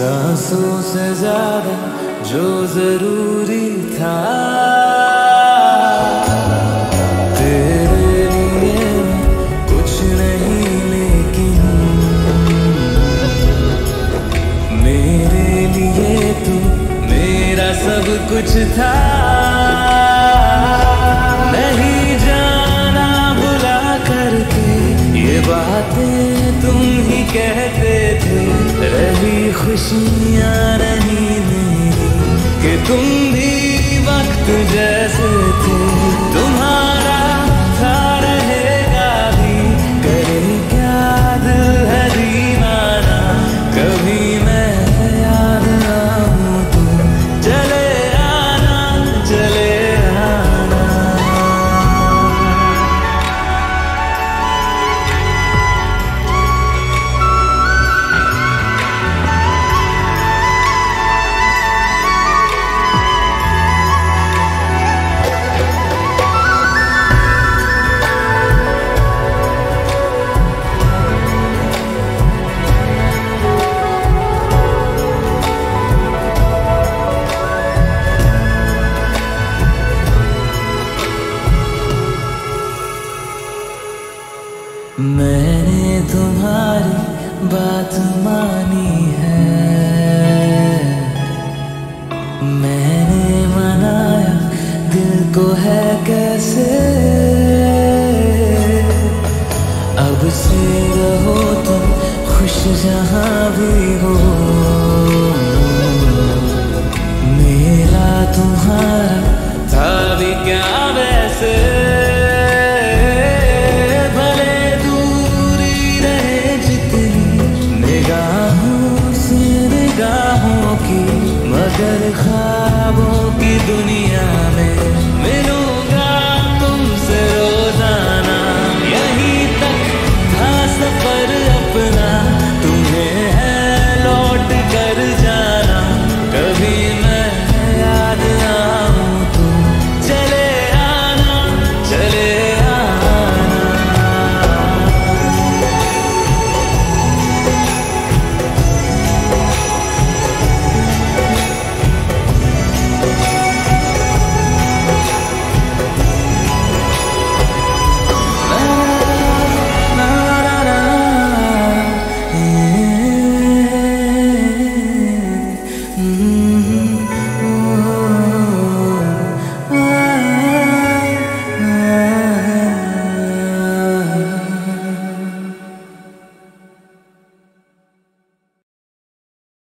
सांसों से ज्यादा जो जरूरी था तेरे लिए कुछ नहीं, लेकिन मेरे लिए तू मेरा सब कुछ था। नहीं जाना भुला करके ये बातें तुम ही कहते थे, रही खुशियाँ नहीं मेरी कि तुम भी वक्त जैसे थे। तुम्हारा था रहेगा भी, करे क्या दिल है दीवाना। कभी मैं याद आऊं तो चले आना, चले आना। मैंने तुम्हारी बात मानी है, मैंने मनाया दिल को है कैसे। अब से रहो तुम खुश जहां भी हो, मेरा तुम्हारा था भी क्या वैसे। भले दूरी रहे जितनी निगाह